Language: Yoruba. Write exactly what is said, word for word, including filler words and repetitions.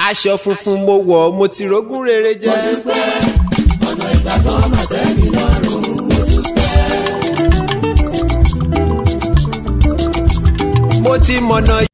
aṣọ funfun mo wọ̀ mo ti rógún rere jẹ́. mo dúpẹ́ ọ̀nà ìgbàgbọ́ mà tẹ́ mi lọ́rùn mo dúpẹ́. mo ti mọ̀nà.